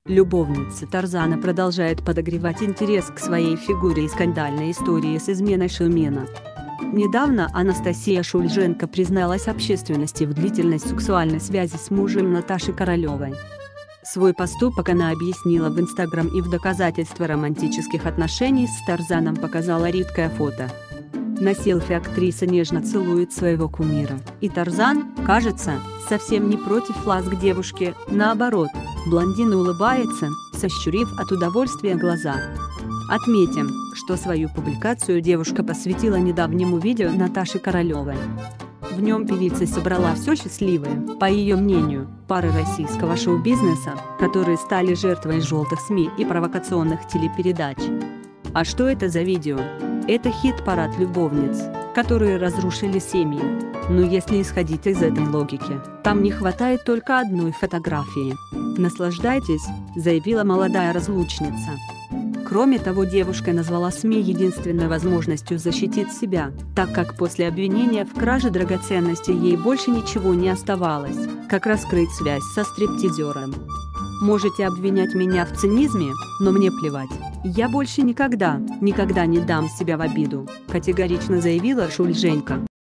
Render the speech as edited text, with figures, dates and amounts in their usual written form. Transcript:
Любовница Тарзана продолжает подогревать интерес к своей фигуре и скандальной истории с изменой шоумена. Недавно Анастасия Шульженко призналась общественности в длительной сексуальной связи с мужем Наташей Королевой. Свой поступок она объяснила в Инстаграм и в доказательство романтических отношений с Тарзаном показала редкое фото. На селфи актриса нежно целует своего кумира, и Тарзан, кажется, совсем не против ласк девушки, наоборот, блондин улыбается, сощурив от удовольствия глаза. Отметим, что свою публикацию девушка посвятила недавнему видео Наташи Королевой. В нем певица собрала все счастливые, по ее мнению, пары российского шоу-бизнеса, которые стали жертвой желтых СМИ и провокационных телепередач. А что это за видео? Это хит-парад любовниц, которые разрушили семьи. Но если исходить из этой логики, там не хватает только одной фотографии. «Наслаждайтесь», — заявила молодая разлучница. Кроме того, девушка назвала СМИ единственной возможностью защитить себя, так как после обвинения в краже драгоценностей ей больше ничего не оставалось, как раскрыть связь со стриптизером. «Можете обвинять меня в цинизме, но мне плевать. Я больше никогда не дам себя в обиду», — категорично заявила Шульженко.